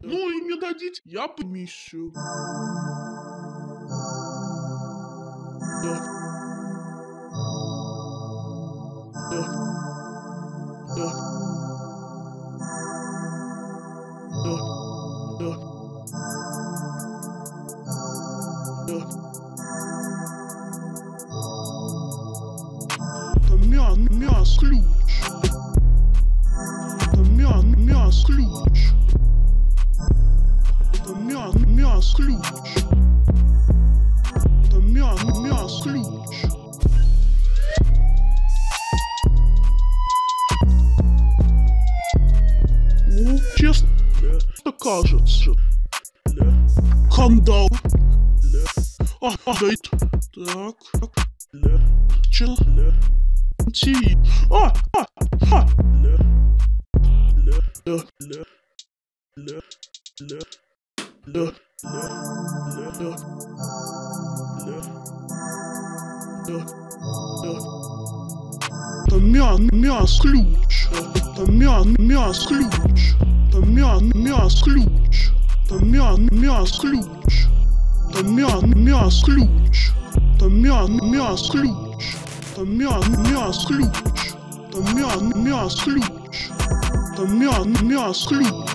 Ну и не дадите, я помещу. Да. Да. Да. Да. Да. Да. Там мяс ключ. Там мяс ключ. Там мяс ключ. Там мяс ключ. Ну, честно, это кажется. Хандал. Дает. Так. Че? Ти. Да. Там мяс ключ. Там мяс ключ. Там мяс ключ. Там мяс ключ. Там мяс ключ. Там мяс ключ. Там мяс ключ. Там мяс ключ. Там мяс ключ.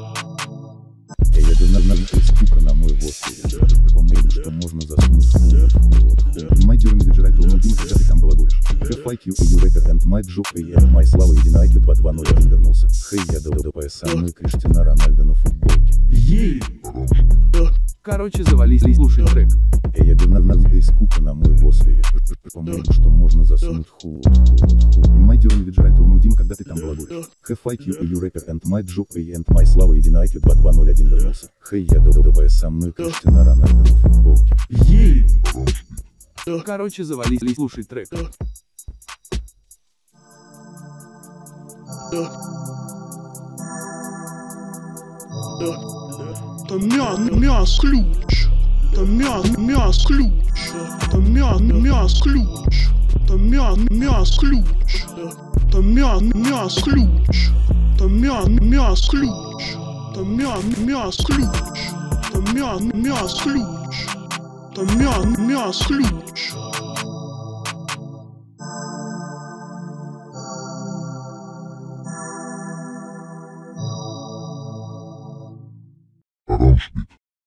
Я давно скука на мой вот. По-моему, что можно засунуть в my dear individual, но Дима, когда ты там балагуришь. FIQ, you rapper and my joke, and my слава, единый IQ 220 вернулся. Хей, я ДПС, самый Криштиану Рональдо на футболке. Ей! Короче, завались и слушай трек. Я давно скука на мой вот. По-моему, что можно засунуть my dear individual, но Дима, когда ты там балагуришь. FIQ, you rapper and my joke, and my слава, единый IQ 220 вернулся. Хей, я ДПС, самый Криштиану Рональдо на футболке. Ей! Короче, завались и слушай трек. Там мяс ключ. Там мяс ключ. Там мяс ключ. Там мяс ключ. Там мяс ключ. Там мяс ключ. Там мяс ключ. Там мяс ключ. Там мяс ключ.